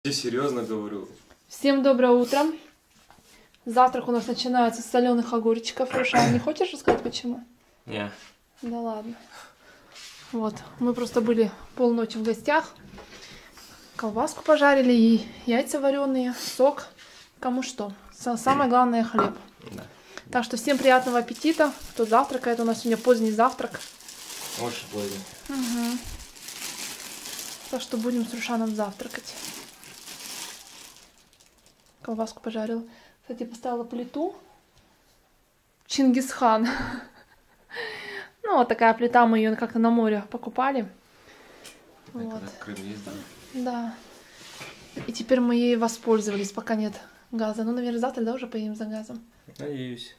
Я серьезно говорю. Всем доброе утро. Завтрак у нас начинается с соленых огурчиков. Рушан, не хочешь рассказать почему? Не. Да ладно. Вот, мы просто были полночи в гостях. Колбаску пожарили и яйца вареные, сок. Кому что. Самое главное хлеб. Да. Так что всем приятного аппетита. Кто завтракает, у нас сегодня поздний завтрак. Очень поздно. Угу. Так что будем с Рушаном завтракать. Колбаску пожарила. Кстати, поставила плиту. Чингисхан. Ну, вот такая плита, мы ее как-то на море покупали. Вот. В Крым ездили. Да. И теперь мы ей воспользовались, пока нет газа. Ну, наверное, завтра, да, уже поедем за газом. Надеюсь.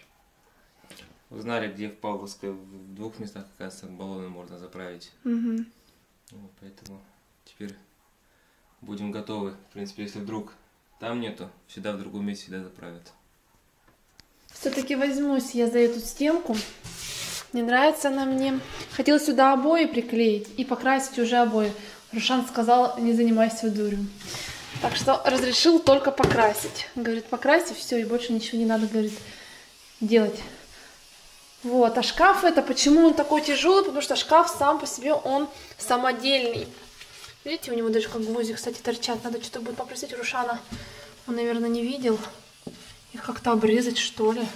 Узнали, где в Павловской, в 2 местах, оказывается, баллоны можно заправить. Угу. Вот, поэтому теперь будем готовы. В принципе, если вдруг там нету, всегда в другом месте всегда заправят. Все-таки возьмусь я за эту стенку. Не нравится она мне. Хотела сюда обои приклеить и покрасить уже обои. Рушан сказал, не занимайся дурью. Так что разрешил только покрасить. Говорит, покрасить, все, и больше ничего не надо, говорит, делать. Вот, а шкаф это, почему он такой тяжелый? Потому что шкаф сам по себе, он самодельный. Видите, у него даже как гвозди, кстати, торчат. Надо что-то будет попросить Рушана. Он, наверное, не видел. Их как-то обрезать, что ли.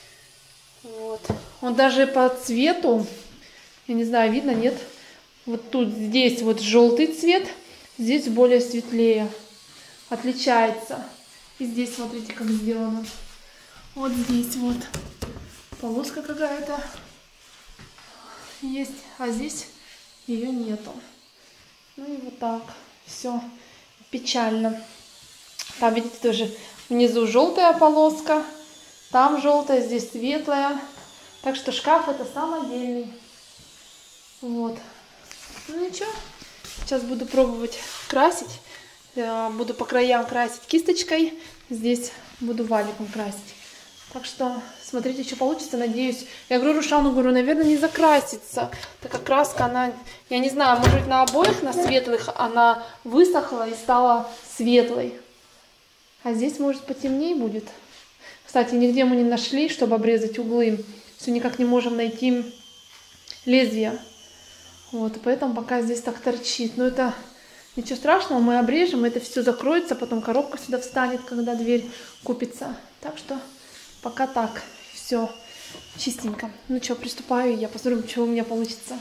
Вот. Он даже по цвету, я не знаю, видно, нет? Вот тут, здесь вот желтый цвет, здесь более светлее. Отличается. И здесь, смотрите, как сделано. Вот здесь вот полоска какая-то есть, а здесь ее нету. Ну и вот так. Все печально. Там, видите, тоже внизу желтая полоска. Там желтая, здесь светлая. Так что шкаф это самодельный. Вот. Ну ничего. Сейчас буду пробовать красить. Буду по краям красить кисточкой. Здесь буду валиком красить. Так что смотрите, что получится, надеюсь. Я говорю Рушану, говорю, наверное, не закрасится. Так как краска, она, я не знаю, может быть на обоих, на светлых, она высохла и стала светлой. А здесь, может, потемнее будет. Кстати, нигде мы не нашли, чтобы обрезать углы. Все никак не можем найти лезвие. Вот, и поэтому пока здесь так торчит. Но это ничего страшного, мы обрежем, это все закроется, потом коробка сюда встанет, когда дверь купится. Так что пока так, все чистенько. Ну что, приступаю, я посмотрю, что у меня получится.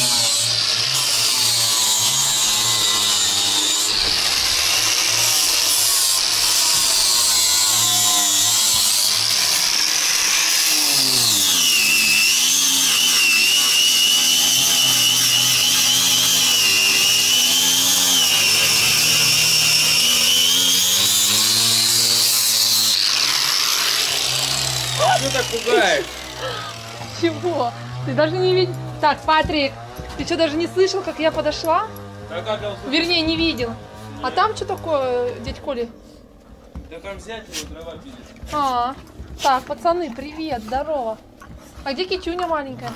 Что так пугаешь? Чего? Ты даже не видел. Так, Патрик, ты что, даже не слышал, как я подошла? Да как я услышал? Вернее, не видел. А там что такое, дядь Коля? Да там взять его, трава пилит. Так, пацаны, привет, здорово. А где Китюня маленькая?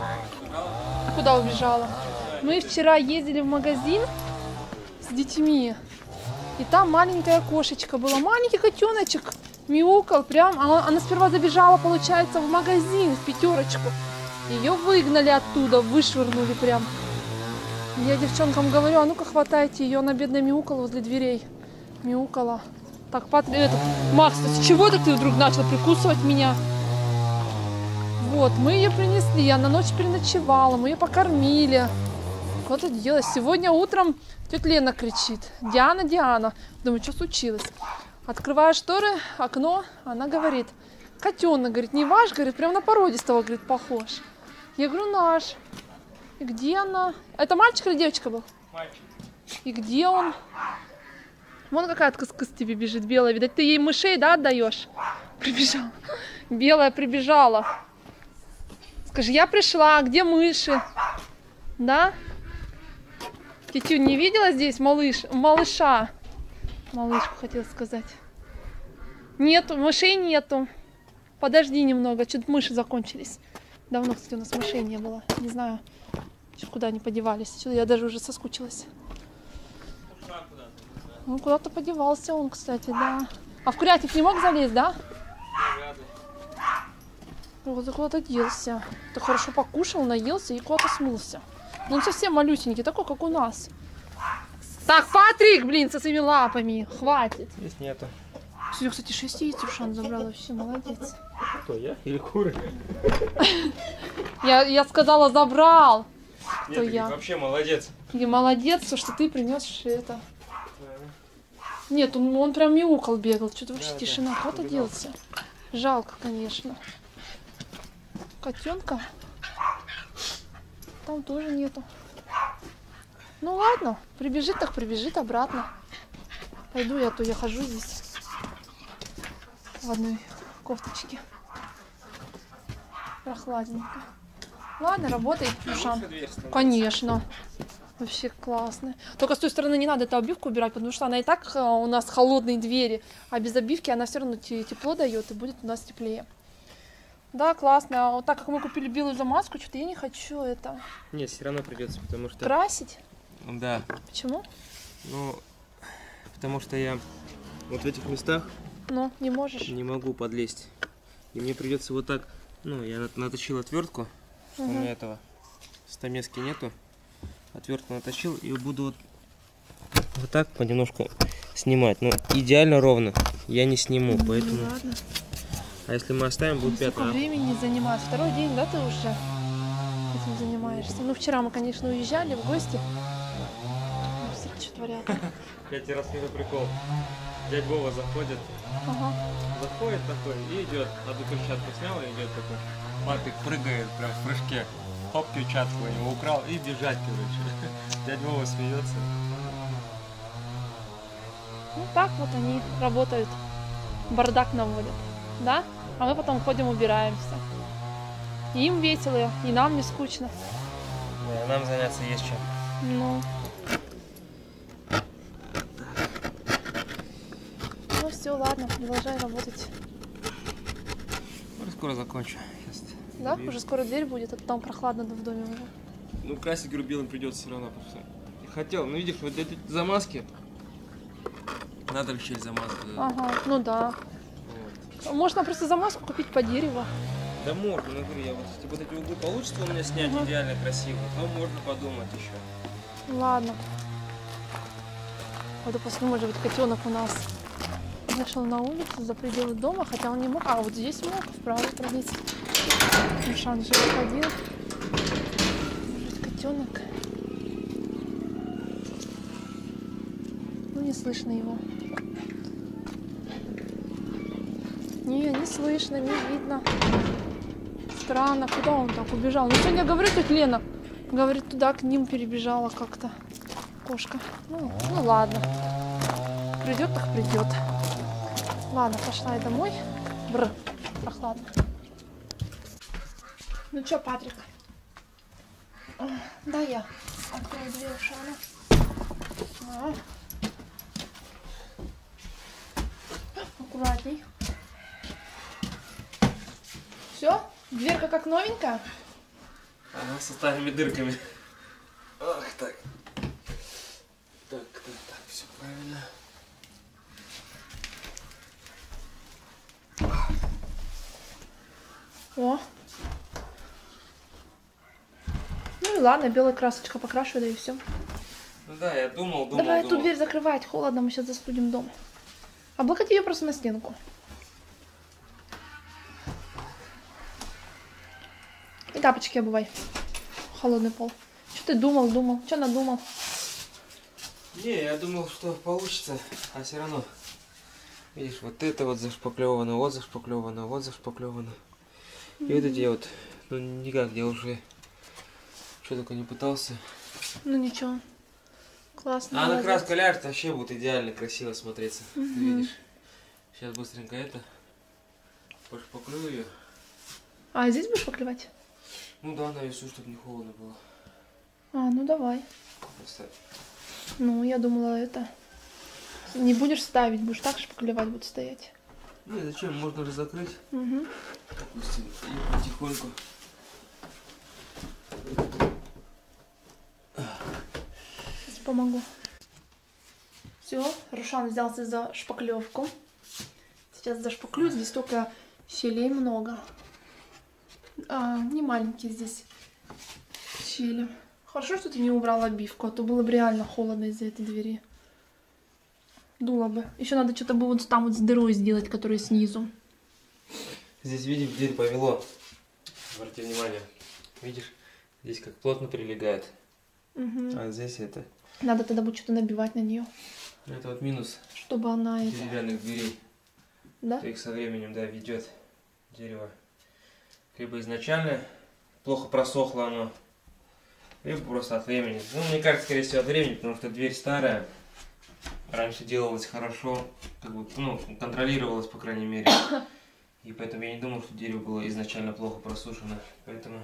Куда убежала? Мы вчера ездили в магазин с детьми. И там маленькая кошечка была. Маленький котеночек мяукал прям. Она сперва забежала, получается, в магазин, в пятерочку. Ее выгнали оттуда, вышвырнули прям. Я девчонкам говорю, а ну-ка хватайте ее. Она бедная мяукала возле дверей. Мяукала. Так, Макс, с чего это ты вдруг начал прикусывать меня? Вот, мы ее принесли, она ночь переночевала, мы ее покормили. Вот это дело. Сегодня утром тетя Лена кричит: Диана, Диана. Думаю, что случилось? Открываю шторы, окно, она говорит: котенок, говорит, не ваш, говорит, прям на породистого, говорит, похож. Я говорю, наш. И где она? Это мальчик или девочка был? Мальчик. И где он? Вон какая кыс-кыс тебе бежит, белая. Видать, ты ей мышей, да, отдаешь? Прибежала. Белая прибежала. Скажи, я пришла, где мыши? Да? Тетю не видела здесь малыша? Малышку хотела сказать. Нету, мышей нету. Подожди немного, что-то мыши закончились. Давно, кстати, у нас мышей не было. Не знаю, куда они подевались. Что-то я даже уже соскучилась. Ну, куда-то подевался он, кстати, да. А в курятник не мог залезть, да? Вот куда-то делся. Ты хорошо покушал, наелся и куда-то смылся. Ну, он совсем малюсенький, такой, как у нас. Так, Патрик, блин, со своими лапами. Хватит. Здесь нету. Сегодня, кстати, 6 яиц Рушан забрал. Вообще молодец. Кто, я или куры? Я сказала, забрал. Нет, То ты я. вообще молодец. И молодец, что ты принес это. Нет, он прям мяукал, бегал. Что-то вообще Да, тишина. да, Куда-то делся. Жалко, конечно. Котенка. Там тоже нету. Ну ладно, прибежит так прибежит обратно. Пойду я, а то я хожу здесь в одной кофточке. Прохладненько. Ладно, работай, Рушан. Конечно. Вообще классно. Только с той стороны не надо эту обивку убирать, потому что она и так у нас холодные двери, а без обивки она все равно тепло дает и будет у нас теплее. Да, классно. А вот так как мы купили белую замазку, что-то я не хочу это. Нет, все равно придется, потому что... Красить? Да. Почему? Ну, потому что я вот в этих местах Ну, не можешь. не могу подлезть. И мне придется вот так, ну, я наточил отвертку, у меня этого стамески нету. Отвертку наточил и буду вот так понемножку снимать. Но идеально ровно я не сниму, поэтому... Ну, ладно. А если мы оставим, будет Сколько пятна. времени заниматься? Второй день, да, ты уже этим занимаешься? Ну, вчера мы, конечно, уезжали в гости. Смотри, что творят. Я тебе расскажу прикол. Дядь Вова заходит, Ага. заходит такой и идет. Одну перчатку снял и идет такой. Патрик прыгает прям в прыжке. Хоп, перчатку у него украл и бежать, короче. Дядь Вова смеется. Ну, так вот они работают. Бардак наводят. Да? А мы потом ходим, убираемся. И им весело, и нам не скучно. Да, нам заняться есть чем. Ну. Ну все, ладно, продолжай работать. Скоро закончу. Сейчас Да? Уже скоро дверь будет, а там прохладно в доме уже. Ну, красить грубилом придется все равно. Потому что я хотел, ну видишь, вот эти замазки. Надо в щель замазку. Ага, ну да. Вот. Можно просто замазку купить по дереву. Да можно, но говорю, я вот если вот эти углы получится у меня снять идеально красиво, то можно подумать еще. Ладно. Пойду посмотрим, может быть, котенок у нас зашел на улицу за пределы дома, хотя он не мог. А, вот здесь мог, вправо пройти. Мишан уже выходил. Может, котенок. Ну, не слышно его. Не слышно, не видно. Странно, куда он так убежал? Ну, сегодня, говорю, тетя Лена, говорит, туда к ним перебежала как-то кошка. Ну ладно. Придет, так придет. Ладно, пошла я домой. Бр, прохладно. Ну что, Патрик? Да, я открою дверь Шана. Аккуратней. Все? Дверка как новенькая? Ага, со старыми дырками. Ах, так. Так, все правильно. О. Ну и ладно, белая красочка покрашу, да и все. Ну да, я думал. Давай эту дверь закрывать, холодно, мы сейчас застудим дом. Облокоти ее просто на стенку. И тапочки обувай. Холодный пол. Что ты думал? Что надумал? Не, я думал, что получится, а все равно. Видишь, вот это вот зашпаклевано, вот зашпаклевано, вот зашпаклевано. И вот эти вот, ну никак, я уже что только не пытался. Ну ничего. Классно. А на молодец. краску ляжет, вообще будет идеально красиво смотреться. Ты видишь? Сейчас быстренько это пошпаклюю ее. А здесь будешь поклевать? Ну да, на весу, чтобы не холодно было. А, ну давай. Просто... Ну, я думала, это... Не будешь ставить, будешь так шпаклевать, будет стоять. Ну и зачем? Можно же закрыть. Угу. Допустим, и потихоньку. Сейчас помогу. Все, Рушан взялся за шпаклевку. Сейчас зашпаклю, здесь только щелей много. Не маленькие здесь щели. Хорошо, что ты не убрал обивку, а то было бы реально холодно из-за этой двери. Дуло бы. Еще надо что-то было вот там вот с дырой сделать, которая снизу. Здесь, видишь, дверь повело. Обрати внимание. Видишь, здесь как плотно прилегает. Угу. А здесь это... Надо тогда будет что-то набивать на нее. Это вот минус чтобы она деревянных дверей. Да? Их со временем, да, ведет дерево. Либо изначально плохо просохло оно, либо просто от времени. Ну, мне кажется, скорее всего, от времени, потому что дверь старая. Раньше делалось хорошо, как бы, ну, контролировалось, по крайней мере. И поэтому я не думал, что дерево было изначально плохо просушено. Поэтому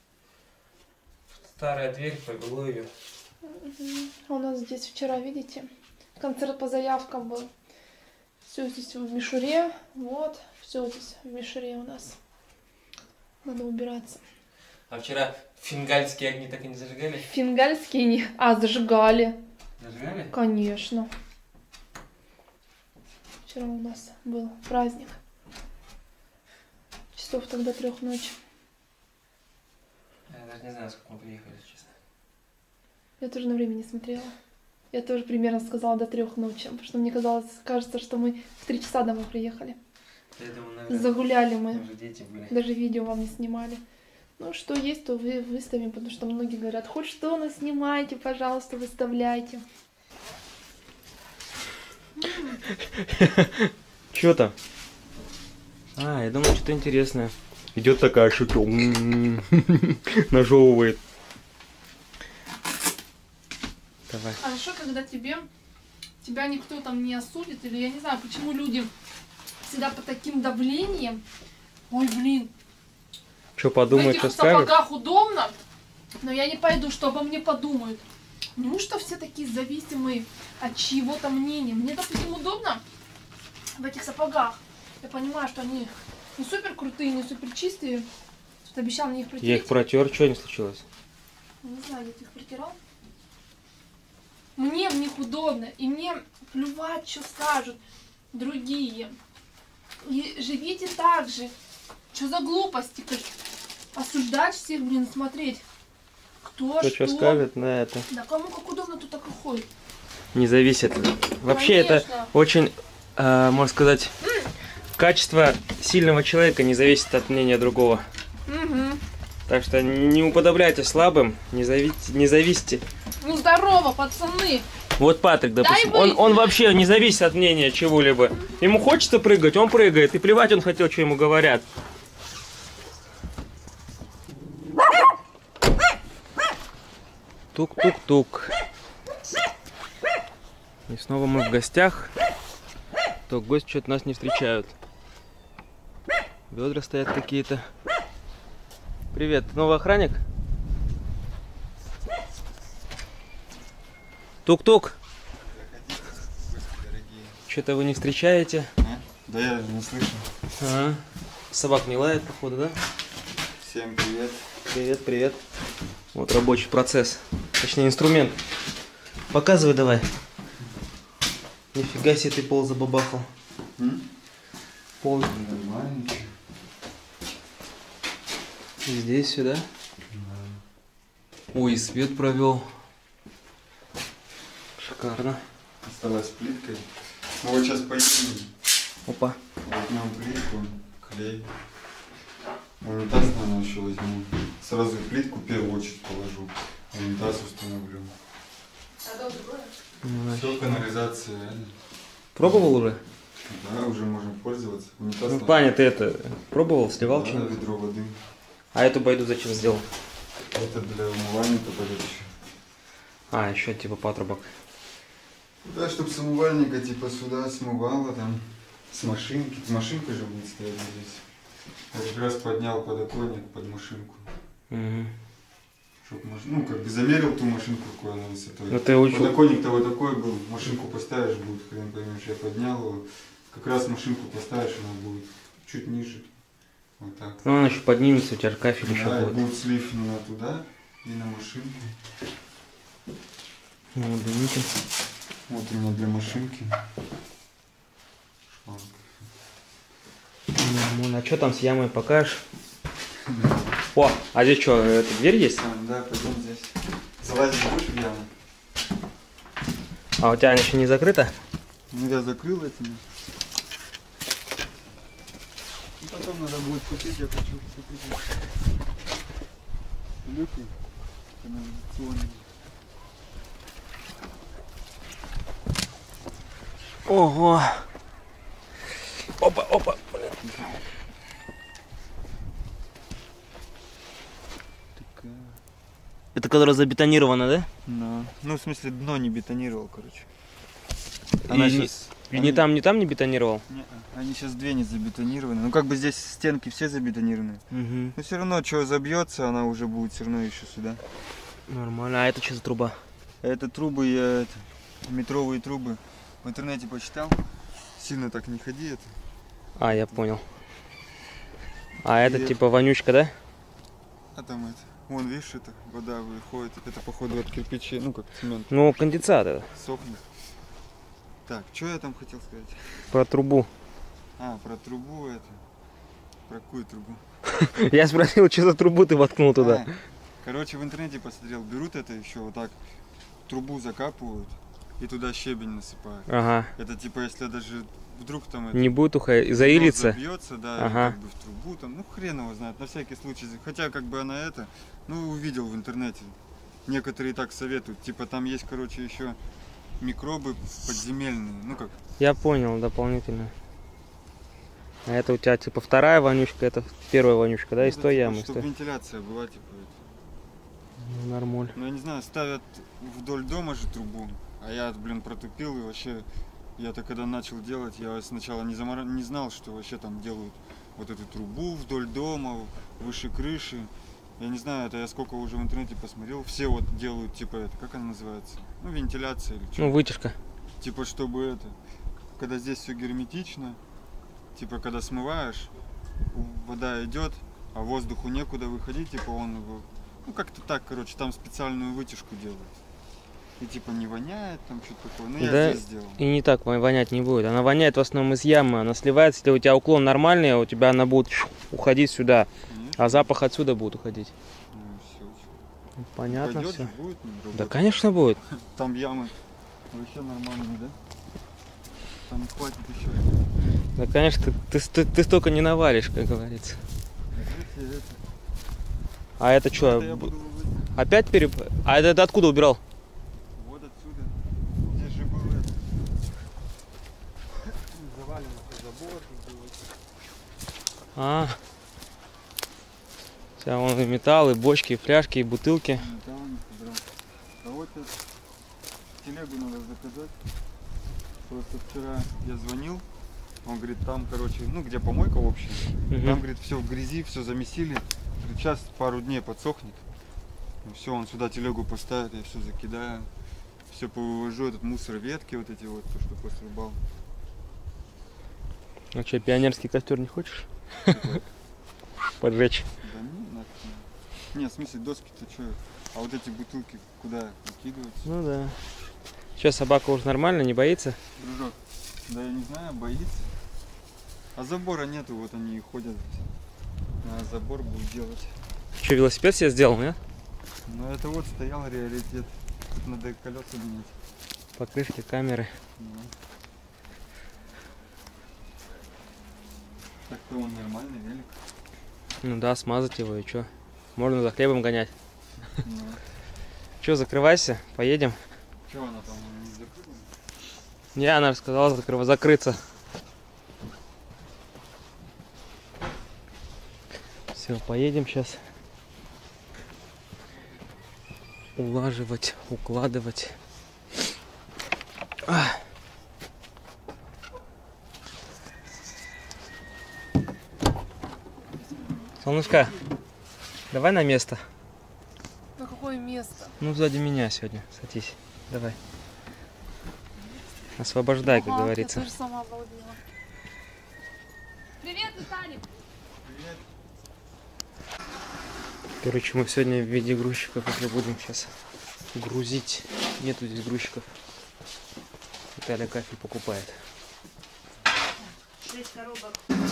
старая дверь, повело ее. У нас здесь вчера, видите, концерт по заявкам был. Все здесь в мишуре. Вот, все здесь в мишуре у нас. Надо убираться. А вчера фингальские огни так и не зажигали? Фингальские не... зажигали. Зажигали? Конечно. Вчера у нас был праздник. Часов тогда 3 ночи. Я даже не знаю, сколько мы приехали, честно. Я тоже на время не смотрела. Я тоже примерно сказала до 3 ночи, потому что мне казалось, кажется, что мы в 3 часа домой приехали. Я думаю, наверное, загуляли мы. уже дети были. Даже видео вам не снимали. Ну, что есть, то вы выставим, потому что многие говорят, хоть что, но снимайте, пожалуйста, выставляйте. Чё там? Я думаю, что-то интересное. Идет такая шутка. Нажевывает. Давай. Хорошо, когда тебя никто там не осудит, или я не знаю, почему люди всегда под таким давлением. Ой, блин. Что подумают, в что этих скажут? сапогах удобно, но я не пойду, что обо мне подумают. Неужто все такие зависимые от чьего-то мнения? Мне, допустим, удобно в этих сапогах. Я понимаю, что они не супер крутые, не супер чистые. Что-то обещал мне их протереть. Я их протер, что не случилось? Не знаю, я их протирал. Мне в них удобно, и мне плевать, что скажут другие. И живите так же. Что за глупости? Осуждать всех, блин, смотреть. Кто что скажет на это? Да кому как удобно, тут так и ходит. Не зависит. Вообще Конечно. это очень, можно сказать, качество сильного человека не зависит от мнения другого. Угу. Так что не уподобляйтесь слабым, не зависите. Ну здорово, пацаны. Вот Патрик, допустим, он вообще не зависит от мнения чего-либо. Ему хочется прыгать, он прыгает. И плевать он хотел, что ему говорят. Тук-тук-тук. И снова мы в гостях. То гости что-то нас не встречают. Бедра стоят какие-то. Привет, новый охранник? Тук-тук. Что-то вы не встречаете? Да я не слышу. Собак не лает, походу, да? Всем привет. Привет, привет. Вот рабочий процесс. Точнее, инструмент. Показывай давай. Нифига себе ты пол забабахал. Пол. Нормально. И здесь сюда. Ой, свет провел. Шикарно. Осталась плиткой. Мы вот сейчас поедем. Опа. Возьмем плитку, клей. Унитаз, наверное, еще возьму. Сразу плитку в первую очередь положу. Унитаз установлю. Все, канализация реально. Пробовал уже? Да, уже можем пользоваться. Унитаз Ну, Паня, ты это пробовал, сливал да, что-нибудь? ведро воды. А эту байду зачем сделал? Это для умывальника пойдет еще. Еще типа патрубок. Да, чтобы с умывальника типа сюда смывало там с машинки. Машинка же будет стоять здесь. Я как раз поднял подоконник под машинку. Угу. Чтоб ну, как бы замерил ту машинку, какой она высотой. Ну, ты учил. Подоконник-то вот такой был, машинку поставишь, будет, хрен поймешь, я поднял его. Как раз машинку поставишь, она будет чуть ниже. Вот так. Ну, она еще поднимется, у тебя кафель еще Да, и будет. будет слив на туда и на машинку. Ну, извините. Вот у меня для машинки. Ну, а что там с ямой покажешь? О, а здесь что, эта дверь есть? Да, пойдем здесь. Залазить будешь в яму? А у тебя она еще не закрыта? Ну я закрыл этими. И потом надо будет купить, я хочу купить люки канализационные. Ого! Опа, опа! Такая. Это которая забетонирована, да? Да. Ну, в смысле, дно не бетонировал, короче. И ни там не бетонировал? Не, они сейчас две не забетонированы. Ну, как бы здесь стенки все забетонированы. Угу. Но все равно, что забьется, она уже будет все равно еще сюда. Нормально. А это что за труба? Это трубы, метровые трубы. В интернете почитал. Сильно так не ходи, это. А, я понял. А это И типа вонючка, да? А там это. Вон, видишь, это вода выходит. Это, походу, от кирпичей, ну, как цемент. Ну, конденсат это. Сохнет. Так, что я там хотел сказать? Про трубу. А, про трубу это. Про какую трубу? Я спросил, что за трубу ты воткнул туда. А, короче, в интернете посмотрел, берут это еще вот так, трубу закапывают и туда щебень насыпают. Ага. Это типа, если даже вдруг там это Не будет заилиться. забьется, да, Ага. как бы в трубу там, ну хрен его знает, на всякий случай. Хотя как бы она это, ну увидел в интернете. Некоторые так советуют, типа там есть, короче, еще микробы подземельные, ну как. Я понял, дополнительно. А это у тебя типа вторая вонючка, это первая вонючка, да, из той ямы. Чтобы вентиляция была, типа это. Ну, нормуль. Ну я не знаю, ставят вдоль дома же трубу, а я, блин, протупил и вообще, я-то когда начал делать, я сначала не знал, что вообще там делают вот эту трубу вдоль дома, выше крыши. Я не знаю, это я сколько уже в интернете посмотрел, все вот делают, типа это, как она называется? Ну, вентиляция или что? Ну, вытяжка. Типа, чтобы это, когда здесь все герметично, типа, когда смываешь, вода идет, а воздуху некуда выходить, типа, он его, ну, как-то так, короче, там специальную вытяжку делают. И, типа, не воняет, там, что-то такое. Ну, я Да, здесь сделал. и не так вонять не будет. Она воняет в основном из ямы, она сливается. Если у тебя уклон нормальный, у тебя она будет уходить сюда, Конечно. а запах отсюда будет уходить. Ну, все. Понятно Пойдет все. же, будет, ну, Да, работать. конечно, будет. Там ямы вообще нормальные, да? Там хватит еще. Да, конечно, ты столько не навалишь, как говорится. Это, А это что? я буду вывозить. Опять А это ты откуда убирал? Вот отсюда. Здесь же был это. Заваливался забор. А. Вся вон и металл, и бочки, и фляжки, и бутылки. Металл не собрал. А вот это. Телегу надо заказать. Просто вчера я звонил. Он говорит, там, короче, ну где помойка общая. Мгм. Там, говорит, все в грязи, все замесили. Говорит, сейчас пару дней подсохнет. Все, он сюда телегу поставит, я все закидаю. Все повывожу, этот мусор, ветки вот эти вот, то, что посрубал. А что, пионерский костер не хочешь поджечь? Да не, нафиг не. Не, в смысле, доски-то что? А вот эти бутылки куда выкидывать? Ну да. Что, собака уже нормально, не боится? Дружок, да я не знаю, боится. А забора нету, вот они и ходят. А забор будет делать. Что, велосипед себе сделал, нет? Но это вот стоял реалитет. Тут надо колеса менять. Покрышки, камеры. Ну. Так-то он нормальный велик. Ну да, смазать его и что? Можно за хлебом гонять. Ну. Что, закрывайся, поедем. Че она там не закрыта? Не, она рассказала закрыться. Все, поедем сейчас. Улаживать, укладывать. Солнышко, давай на место. На какое место? Ну, сзади меня сегодня. Садись. Давай. Освобождай, как говорится. Я тоже сама обалдела. Привет, Виталик! Привет. Короче, мы сегодня в виде грузчиков уже будем сейчас грузить. Нету здесь грузчиков. Виталий кафель покупает. 6 коробок.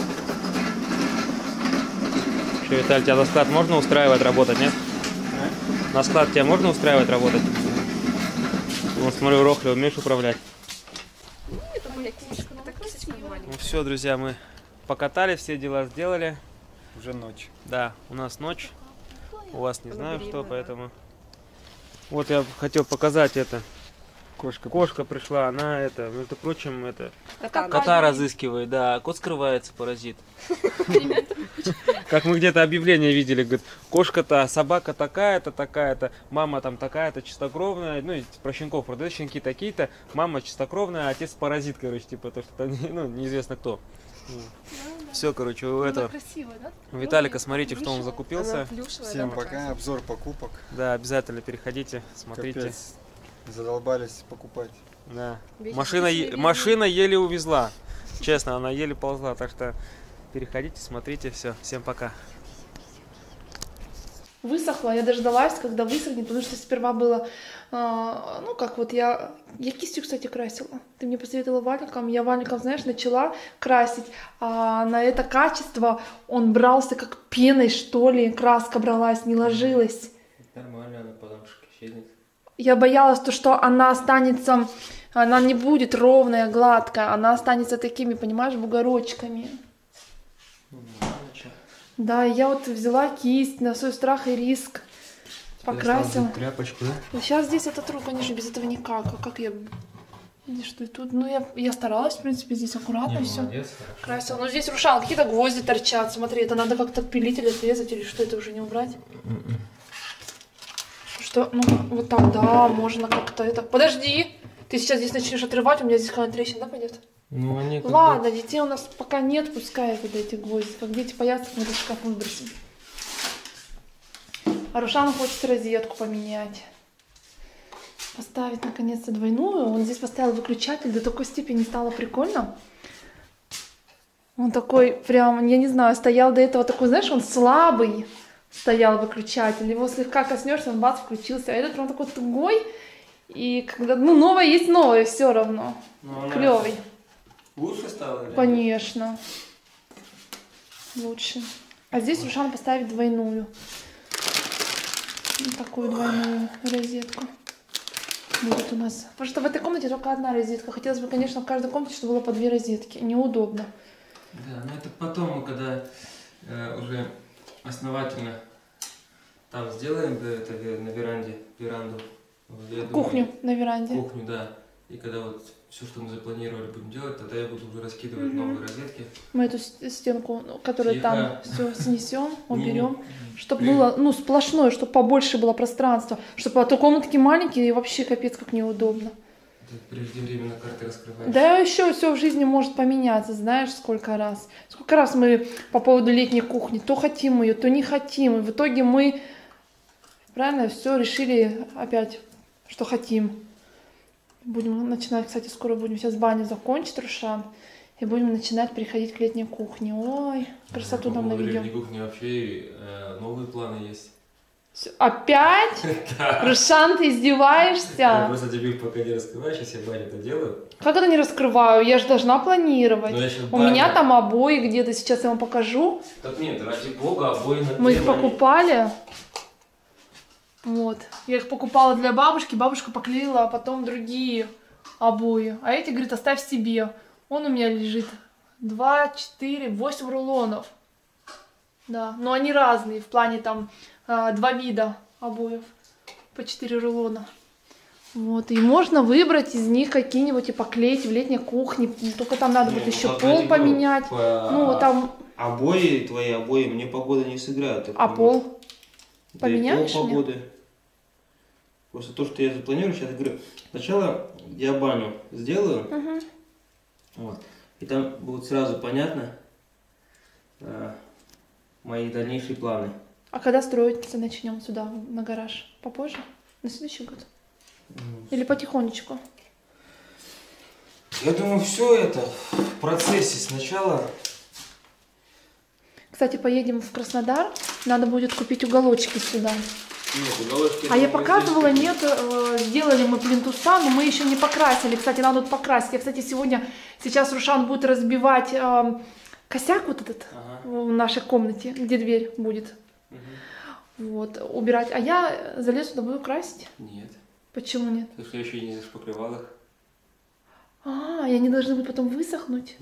Что, Виталий, тебя на склад можно устраивать работать, нет? А? На склад тебя можно устраивать работать? Ну, смотрю, Рохля, умеешь управлять? Это моя книжка, так красиво. Ну все, друзья, мы покатались, все дела сделали. Уже ночь. Да, у нас ночь. У вас не знаю что, поэтому... Вот я хотел показать это. Кошка пришла, она это, между прочим, это... Кота разыскивает, да. Кот скрывается, паразит. Как мы где-то объявление видели, говорит, кошка-то, собака такая-то, мама там такая-то, чистокровная, ну, про щенков продают, щенки такие-то, мама чистокровная, отец паразит, короче, типа, то, что ну, неизвестно кто. Все, короче, у этого Виталика, смотрите, что он закупился. Всем пока, обзор покупок. Да, обязательно переходите, смотрите. Капец, задолбались покупать. Да. Машина еле увезла. Честно, она еле ползла, так что переходите, смотрите, все. Всем пока. Высохла, я дождалась, когда высохнет, потому что сперва было, ну как вот я кистью, кстати, красила. Ты мне посоветовала валиком, я валиком, знаешь, начала красить, а на это качество он брался как пеной, что ли, краска бралась, не ложилась. Нормально, она потом исчезнет. Я боялась, что она останется, она не будет ровная, гладкая, она останется такими, понимаешь, бугорочками. Да, я вот взяла кисть на свой страх и риск, покрасила. Тряпочку, да? Сейчас здесь это тру, конечно, без этого никак. А как я... Здесь что и тут? Ну, я старалась, в принципе, здесь аккуратно все красила. Но здесь Рушан, какие-то гвозди торчат. Смотри, это надо как-то отпилить или отрезать, или что, это уже не убрать? Что? Ну, вот так, да, можно как-то это... Подожди! Ты сейчас здесь начнешь отрывать, у меня здесь какая-то трещина, да, пойдет? Ну, они Ладно, детей у нас пока нет, пускай вот эти гвозди. Как дети появятся, мы этот шкаф выбросим. А Рушан хочет розетку поменять. Поставить наконец-то двойную. Он здесь поставил выключатель, до такой степени стало прикольно. Он такой прям, я не знаю, стоял до этого такой, знаешь, он слабый стоял выключатель. Его слегка коснешься, он бац, включился. А этот прям такой тугой. И когда, ну, новое есть новое, все равно. Клевый. Лучше стало? Или? Конечно. Лучше. А здесь Рушан поставит двойную. Вот такую двойную розетку. Будет у нас. Потому что в этой комнате только одна розетка. Хотелось бы, конечно, в каждой комнате, чтобы было по 2 розетки. Неудобно. Да, но это потом, когда уже основательно там сделаем, да, это на веранду. Кухню на веранде. Кухню, да. И когда вот все, что мы запланировали, будем делать, тогда я буду уже раскидывать новые розетки. Мы эту стенку, которая там, все снесем, уберем, чтобы Блин. было, ну, сплошное, чтобы побольше было пространства, чтобы а то комнатки маленькие и вообще капец как неудобно. Ты преждевременно карты раскрываешь. Да еще все в жизни может поменяться, знаешь, сколько раз. Сколько раз мы по поводу летней кухни, то хотим ее, то не хотим, и в итоге мы, правильно, все решили опять, что хотим. Будем начинать, кстати, скоро будем сейчас баню закончить, Рушан, и будем начинать переходить к летней кухне. Ой, красоту нам наведем. В летней кухне вообще новые планы есть. Опять? Рушан, ты издеваешься? Я просто тебе пока не раскрываю, сейчас я баню-то делаю. Как это не раскрываю? Я же должна планировать. У меня там обои где-то, сейчас я вам покажу. Так нет, ради бога, обои на Мы их покупали. Вот. Я их покупала для бабушки, бабушка поклеила, а потом другие обои. А эти, говорит, оставь себе. Он у меня лежит 2, 4, 8 рулонов. Да, но они разные, в плане там 2 вида обоев, по 4 рулона. Вот, и можно выбрать из них какие-нибудь и поклеить в летней кухне. Только там надо будет еще пол поменять. Ну, там... Обои, твои обои, мне погода не сыграют. А пол? Поменяешь да, погоды. Просто то, что я запланирую, сейчас говорю, сначала я баню сделаю, вот, и там будет сразу понятно мои дальнейшие планы. А когда строиться начнем сюда, на гараж? Попозже? На следующий год? Или потихонечку? Я думаю, все это в процессе сначала. Кстати, поедем в Краснодар, надо будет купить уголочки сюда. Нет, уголочки... А я показывала, нет, сделали мы плинтуса, но мы еще не покрасили. Кстати, надо тут покрасить. Я, кстати, сейчас Рушан будет разбивать косяк вот этот в нашей комнате, где дверь будет. Вот, убирать. А я залезу туда, буду красить. Нет. Почему нет? Потому что я еще не покрывал их. И они должны быть потом высохнуть?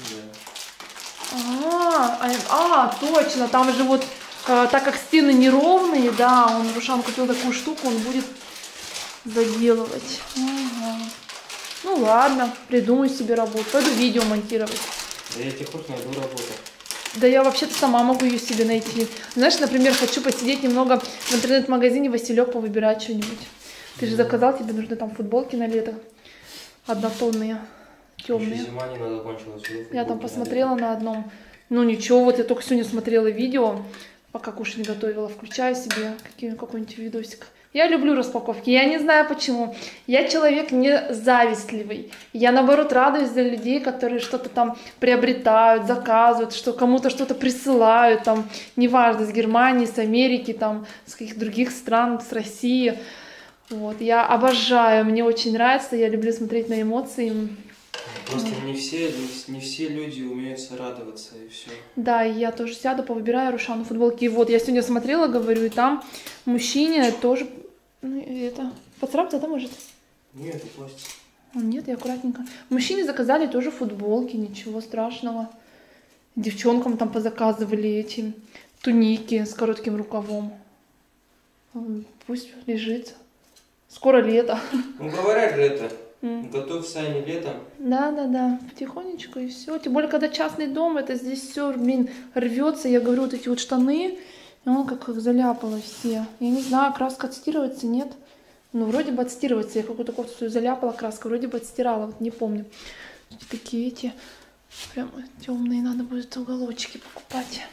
Да. Точно, там же вот, так как стены неровные, да, Рушан купил такую штуку, он будет заделывать. Ну ладно, придумаю себе работу, пойду видео монтировать. Да я тебе хоть найду работу. Да я вообще-то сама могу ее себе найти. Знаешь, например, хочу посидеть немного в интернет-магазине Василек, повыбирать что-нибудь. Ты же заказал, тебе нужны там футболки на лето. Однотонные, темные. Еще зима не надо кончилась. Я там посмотрела на одном. Ну ничего, вот я только сегодня смотрела видео, пока кушать готовила. Включаю себе какой-нибудь видосик. Я люблю распаковки, я не знаю почему. Я человек не завистливый. Я, наоборот, радуюсь за людей, которые что-то там приобретают, заказывают, что кому-то что-то присылают, там, неважно, с Германии, с Америки, там, с каких-то других стран, с России. Вот, я обожаю, мне очень нравится, я люблю смотреть на эмоции. Просто не все люди умеют радоваться, и все. Да, и я тоже сяду, повыбираю Рушану футболки. И вот, я сегодня смотрела, говорю, и там мужчине тоже... Ну, это... Поцарапаться, да, может? Нет, пластик. Нет, я аккуратненько. Мужчине заказали тоже футболки, ничего страшного. Девчонкам там позаказывали эти туники с коротким рукавом. Пусть лежит. Скоро лето. Ну, говорят же это. Готовь сани летом. Да, потихонечку и все. Тем более, когда частный дом, это здесь все, рвется. Я говорю, вот эти вот штаны, он как их заляпало все. Я не знаю, краска отстирывается, нет? Ну, вроде бы отстирывается. Я какую-то кофту свою заляпала, краска вроде бы отстирала, вот не помню. Такие эти, прям темные, надо будет уголочки покупать.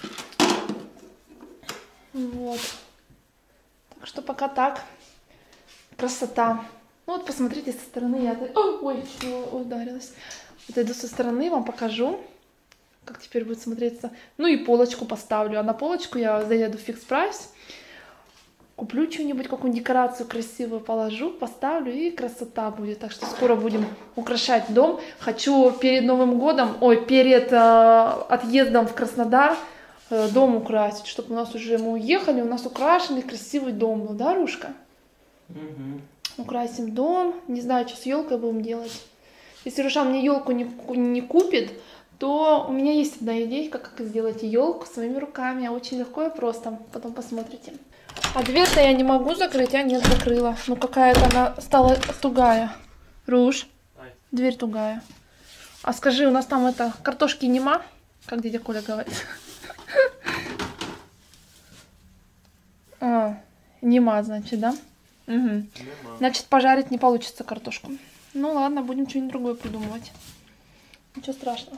Вот. Так что пока так. Красота. Ну вот посмотрите со стороны, я... Ой, чего ударилась. Вот иду со стороны, вам покажу, как теперь будет смотреться. Ну и полочку поставлю. А на полочку я заеду в Fix Price, куплю что-нибудь, какую-нибудь декорацию красивую положу, поставлю, и красота будет. Так что скоро будем украшать дом. Хочу перед Новым годом, перед отъездом в Краснодар дом украсить, чтобы у нас уже мы уехали, у нас украшенный красивый дом был, да, Рушка? Украсим дом. Не знаю, что с елкой будем делать. Если Рушан мне елку не купит, то у меня есть одна идейка, как сделать елку своими руками. Очень легко и просто. Потом посмотрите. А дверь-то я не могу закрыть, а нет, закрыла. Ну какая-то она стала тугая. Руш, дверь тугая. А скажи, у нас там картошки нема? Как дядя Коля говорит. Нема, значит, да? Угу. Значит, пожарить не получится картошку. Ну ладно, будем что-нибудь другое придумывать. Ничего страшного.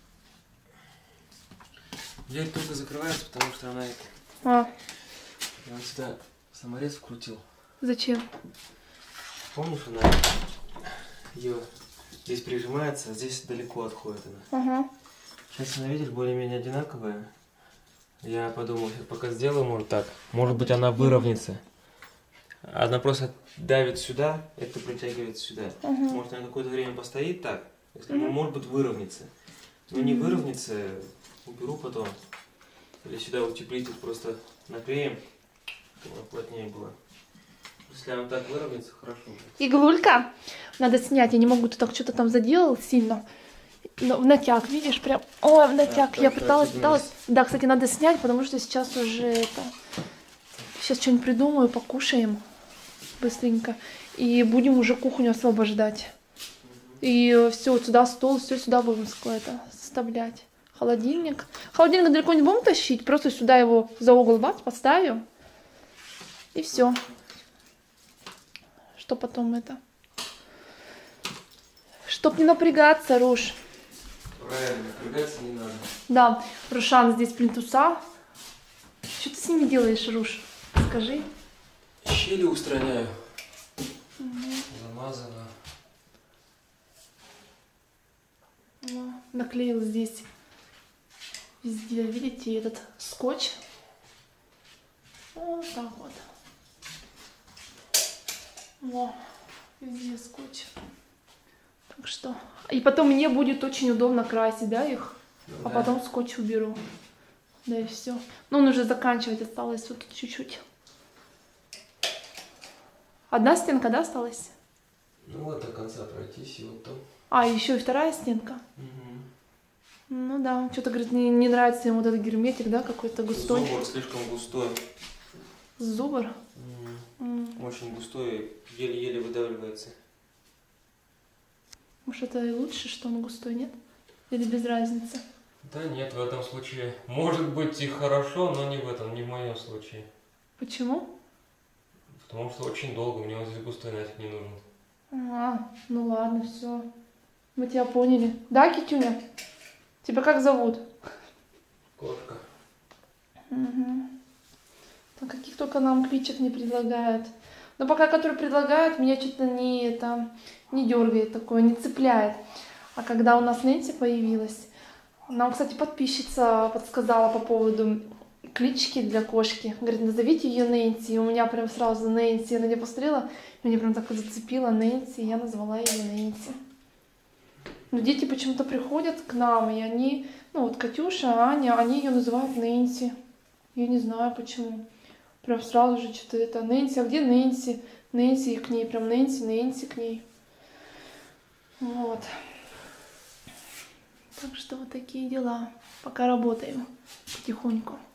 Дверь только закрывается, потому что она... Я вот сюда саморез вкрутил. Зачем? Помнишь, она ее здесь прижимается, а здесь далеко отходит она. Ага. Сейчас она, видишь, более-менее одинаковая. Я подумал, пока сделаю, может так. Может быть, она выровняется. Она просто давит сюда, это притягивает сюда. Может, она какое-то время постоит так, если, может быть, выровняется. Но не выровняется, уберу потом. Или сюда утеплитель просто наклеим, чтобы она плотнее была. Если она так выровняется, хорошо. Иглулька надо снять, я не могу, ты так что-то там заделал сильно. Но в натяг, видишь, прям, ой, в натяг. Я пыталась. Да, кстати, надо снять, потому что сейчас уже Сейчас что-нибудь придумаю, покушаем быстренько. И будем уже кухню освобождать. И все, вот сюда стол, все сюда будем составлять. Холодильник. Холодильник далеко не будем тащить, просто сюда его за угол поставим. И все. Что потом Чтоб не напрягаться, Руш. Правильно, напрягаться не надо. Да, Рушан здесь плинтуса. Что ты с ними делаешь, Руш? Скажи. Щели устраняю. Замазано. Наклеил здесь везде, видите, этот скотч. Вот так вот. Во, везде скотч. Так что... И потом мне будет очень удобно красить, да, их? Ну, А да. потом скотч уберу. Да и все. Ну, он уже заканчивать осталось вот тут чуть-чуть. Одна стенка, да, осталась? Ну вот до конца пройтись и вот там. А, еще и вторая стенка. Ну да, что-то, говорит, не нравится ему вот этот герметик, да, какой-то густой. Зубр слишком густой. Зубр? Очень густой, еле-еле выдавливается. Может, это и лучше, что он густой, нет? Или без разницы? Да нет, в этом случае может быть и хорошо, но не в этом, не в моем случае. Почему? Потому что очень долго, мне вот здесь густой нафиг не нужен. А, ну ладно, все. Мы тебя поняли. Да, Китюня? Тебя как зовут? Кошка. Угу. Там каких только нам кличек не предлагают. Но пока который предлагают, меня что-то не дергает такое, не цепляет. А когда у нас Нэнси появилась, нам, кстати, подписчица подсказала по поводу клички для кошки. Говорит, назовите ее Нэнси. И у меня прям сразу Нэнси. Я на нее посмотрела, и меня прям так зацепила Нэнси. И я назвала ее Нэнси. Но дети почему-то приходят к нам, и они, ну вот Катюша, Аня, они ее называют Нэнси. Я не знаю почему. Прям сразу же что-то это Нэнси. А где Нэнси? Нэнси к ней. Прям Нэнси, Нэнси к ней. Вот. Так что вот такие дела. Пока работаем потихоньку.